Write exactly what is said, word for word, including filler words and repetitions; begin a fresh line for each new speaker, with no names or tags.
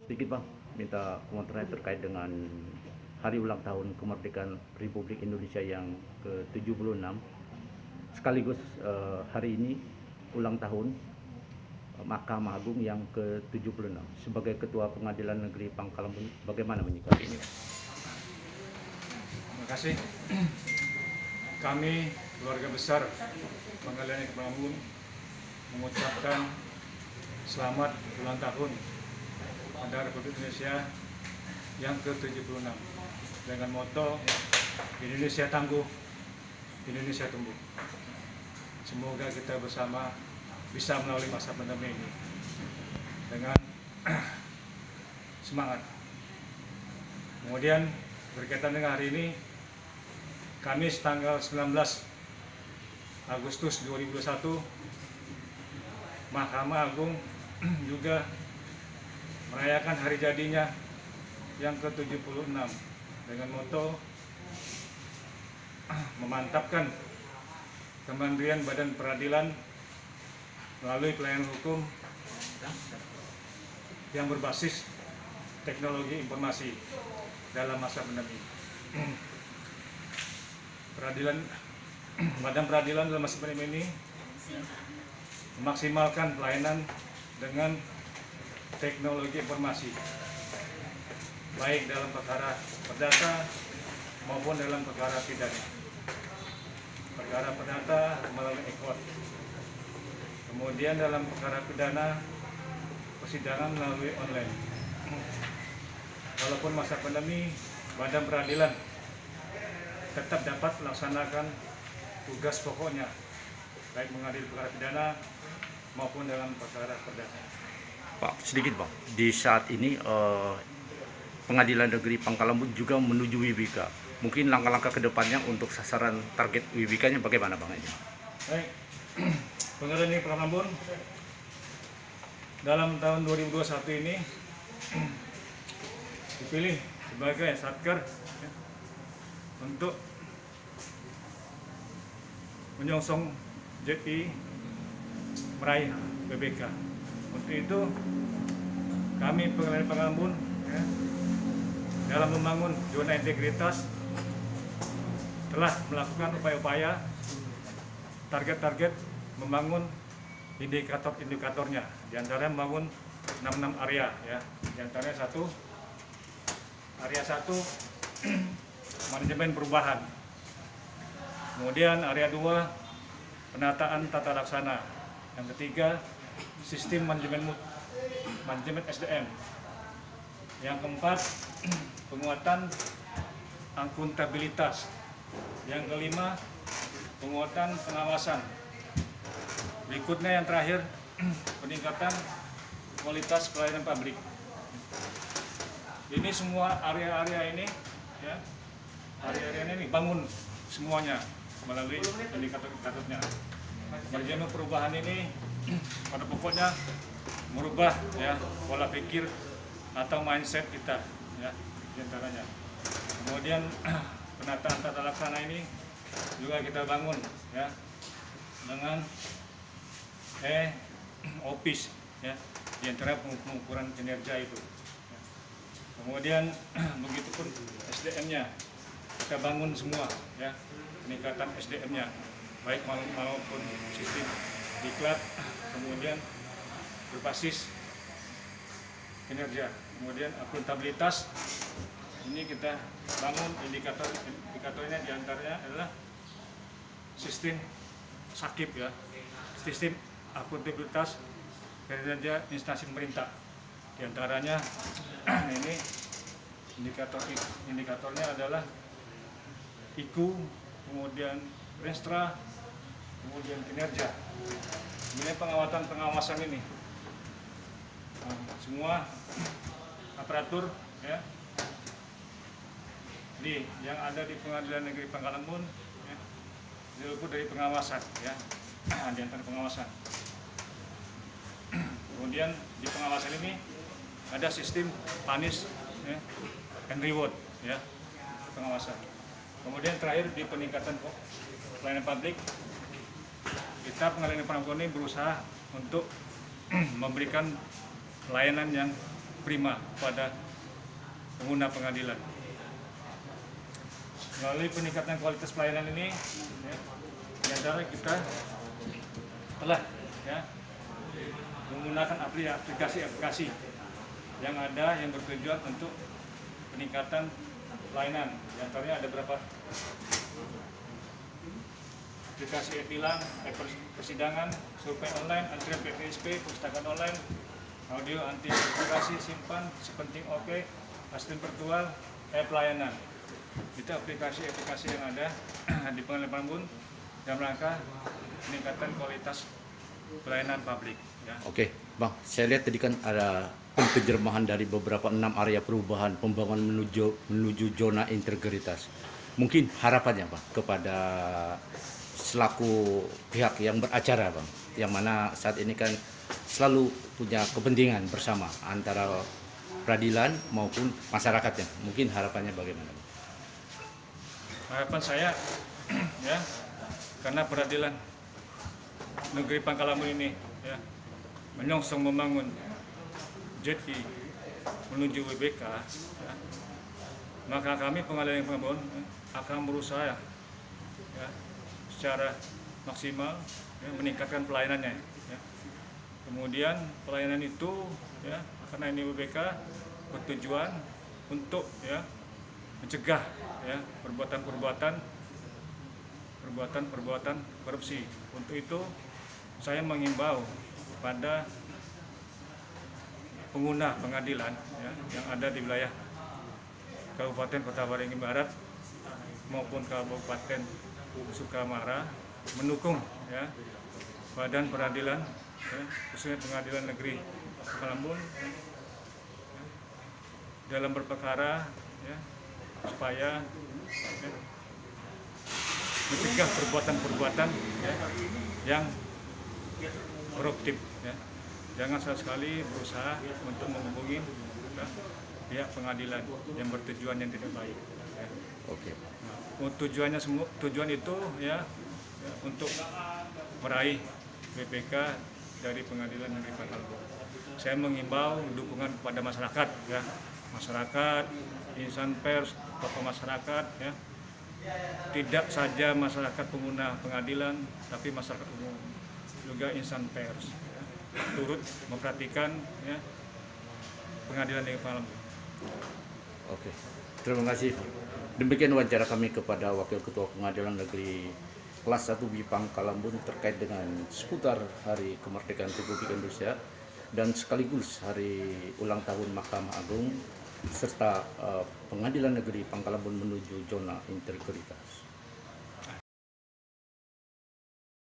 Sedikit Bang, minta komentarnya terkait dengan hari ulang tahun kemerdekaan Republik Indonesia yang ke tujuh puluh enam, sekaligus eh, hari ini ulang tahun eh, Mahkamah Agung yang ke tujuh puluh enam. Sebagai Ketua Pengadilan Negeri Pangkalan Bun, bagaimana menyikapi ini?
Terima kasih. Kami keluarga besar Pengadilan Negeri Pangkalan Bun mengucapkan selamat ulang tahun pada Republik Indonesia yang ke tujuh puluh enam dengan moto Indonesia tangguh, Indonesia tumbuh. Semoga kita bersama bisa melalui masa pandemi ini dengan semangat. Kemudian berkaitan dengan hari ini, Kamis tanggal sembilan belas Agustus dua ribu dua puluh satu, Mahkamah Agung juga merayakan hari jadinya yang ke tujuh puluh enam dengan moto memantapkan kemandirian Badan Peradilan melalui pelayanan hukum yang berbasis teknologi informasi dalam masa pandemi. Peradilan Badan Peradilan dalam masa pandemi ini memaksimalkan pelayanan dengan teknologi informasi, baik dalam perkara perdata maupun dalam perkara pidana. Perkara perdata melalui e-court, kemudian dalam perkara pidana persidangan melalui online. Walaupun masa pandemi, Badan Peradilan tetap dapat melaksanakan tugas pokoknya, baik mengadili perkara pidana maupun dalam perkara perdata.
Pak, sedikit Pak, di saat ini eh, Pengadilan Negeri Pangkalan Bun juga menuju W B K. Mungkin langkah-langkah kedepannya untuk sasaran target W B K-nya bagaimana Bang? Aja?
Baik, Pengadilan Negeri Pangkalan Bun dalam tahun dua ribu dua puluh satu ini dipilih sebagai satker ya, untuk menyongsong J I meraih W B K. Untuk itu kami Pengadilan Pangkalan Bun ya, dalam membangun zona integritas telah melakukan upaya-upaya target-target membangun indikator-indikatornya, diantaranya membangun enam puluh enam area ya, diantaranya satu area satu manajemen perubahan, kemudian area dua penataan tata laksana, yang ketiga sistem manajemen manajemen S D M, yang keempat penguatan akuntabilitas, yang kelima penguatan pengawasan, berikutnya yang terakhir peningkatan kualitas pelayanan publik. Ini semua area-area ini ya, area-area ini bangun semuanya melalui indikator-indikatornya. Manajemen perubahan ini pada pokoknya merubah ya pola pikir atau mindset kita ya diantaranya. Kemudian penataan tata laksana ini juga kita bangun ya dengan eh office ya, diantara pengukuran kinerja itu. Kemudian begitupun S D M-nya kita bangun semua ya, peningkatan S D M-nya baik maupun sistem diklat, kemudian berbasis kinerja, kemudian akuntabilitas ini kita bangun indikator indikatornya diantaranya adalah sistem sakip ya, sistem akuntabilitas kinerja instansi pemerintah, diantaranya ini indikator indikatornya adalah I Q, kemudian Restra, kemudian kinerja. Kemudian pengawasan pengawasan ini nah, semua aparatur ya di yang ada di Pengadilan Negeri Pangkalan Bun ya, diliput dari pengawasan ya, di antara pengawasan. Kemudian di pengawasan ini ada sistem punish ya, and reward ya, pengawasan. Kemudian terakhir di peningkatan pelayanan publik, kita Pengadilan Negeri Pangkalan Bun ini berusaha untuk memberikan pelayanan yang prima pada pengguna pengadilan. Melalui peningkatan kualitas pelayanan ini, ya, di antara kita telah ya, menggunakan aplikasi-aplikasi yang ada yang bertujuan untuk peningkatan pelayanan. Di antaranya ada berapa? Aplikasi e-tilang, persidangan, survei online, antrian P P S P, perpustakaan online, audio anti verifikasi, simpan, sepenting oke, asisten virtual, e-pelayanan. Itu aplikasi-aplikasi yang ada di Pengadilan Palembun dalam rangka peningkatan kualitas pelayanan publik. Ya.
Oke, Bang, saya lihat tadi kan ada penterjemahan dari beberapa enam area perubahan pembangunan menuju menuju zona integritas. Mungkin harapannya, Bang, kepada selaku pihak yang beracara, Bang, yang mana saat ini kan selalu punya kepentingan bersama antara peradilan maupun masyarakatnya. Mungkin harapannya bagaimana, Bang?
Harapan saya, ya, karena peradilan negeri Pangkalamun ini ya, menyongsong membangun J I menuju W B K, ya, maka kami Pengadilan Negeri Pangkalamun akan berusaha ya, secara maksimal ya, meningkatkan pelayanannya. Ya. Kemudian pelayanan itu ya, karena ini W B K bertujuan untuk ya, mencegah ya, perbuatan-perbuatan perbuatan-perbuatan korupsi. Untuk itu saya mengimbau pada pengguna pengadilan ya, yang ada di wilayah Kabupaten Kota Waringin Barat maupun Kabupaten Sukamara mendukung ya, badan peradilan ya, khususnya Pengadilan Negeri Palembun ya, dalam berperkara ya, supaya ya, mencegah perbuatan-perbuatan ya, yang koruptif. Ya. Jangan sekali berusaha untuk menghubungi ya, pihak pengadilan yang bertujuan yang tidak baik. Ya.
Oke.
Nah, tujuannya semua tujuan itu ya, ya untuk meraih W B K dari Pengadilan Negeri Pangkalamun. Saya mengimbau dukungan kepada masyarakat, ya, masyarakat, insan pers, tokoh masyarakat, ya, tidak saja masyarakat pengguna pengadilan, tapi masyarakat umum juga insan pers, ya, turut memperhatikan ya, Pengadilan Negeri Pangkalamun.
Oke, terima kasih. Demikian wawancara kami kepada Wakil Ketua Pengadilan Negeri Kelas satu B Pangkalamun terkait dengan seputar Hari Kemerdekaan Republik Indonesia dan sekaligus hari ulang tahun Mahkamah Agung serta uh, Pengadilan Negeri Pangkalamun menuju zona integritas.